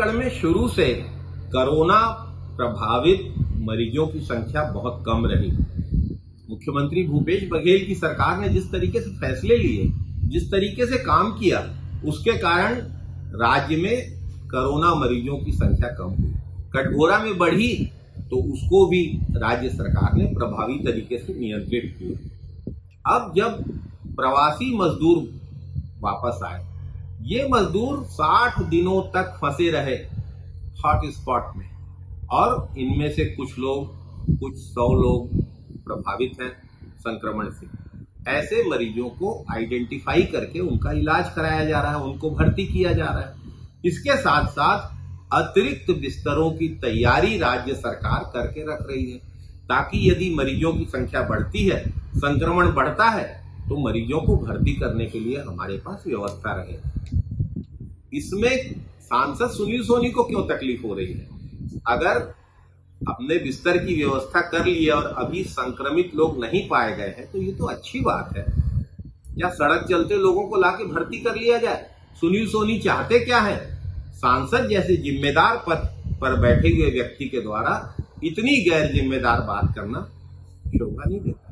छत्तीसगढ़ में शुरू से कोरोना प्रभावित मरीजों की संख्या बहुत कम रही। मुख्यमंत्री भूपेश बघेल की सरकार ने जिस तरीके से फैसले लिए, जिस तरीके से काम किया, उसके कारण राज्य में कोरोना मरीजों की संख्या कम हुई। कटघोरा में बढ़ी तो उसको भी राज्य सरकार ने प्रभावी तरीके से नियंत्रित किया। अब जब प्रवासी मजदूर वापस आए, ये मजदूर 60 दिनों तक फंसे रहे हॉट स्पॉट में, और इनमें से कुछ 100 लोग प्रभावित हैं संक्रमण से। ऐसे मरीजों को आइडेंटिफाई करके उनका इलाज कराया जा रहा है, उनको भर्ती किया जा रहा है। इसके साथ साथ अतिरिक्त बिस्तरों की तैयारी राज्य सरकार करके रख रही है, ताकि यदि मरीजों की संख्या बढ़ती है, संक्रमण बढ़ता है, तो मरीजों को भर्ती करने के लिए हमारे पास व्यवस्था रहे। इसमें सांसद सुनील सोनी को क्यों तकलीफ हो रही है? अगर अपने बिस्तर की व्यवस्था कर ली है और अभी संक्रमित लोग नहीं पाए गए हैं, तो ये तो अच्छी बात है। या सड़क चलते लोगों को लाके भर्ती कर लिया जाए। सुनील सोनी चाहते क्या है? सांसद जैसे जिम्मेदार पद पर बैठे हुए व्यक्ति के द्वारा इतनी गैर जिम्मेदार बात करना शोभा नहीं देता।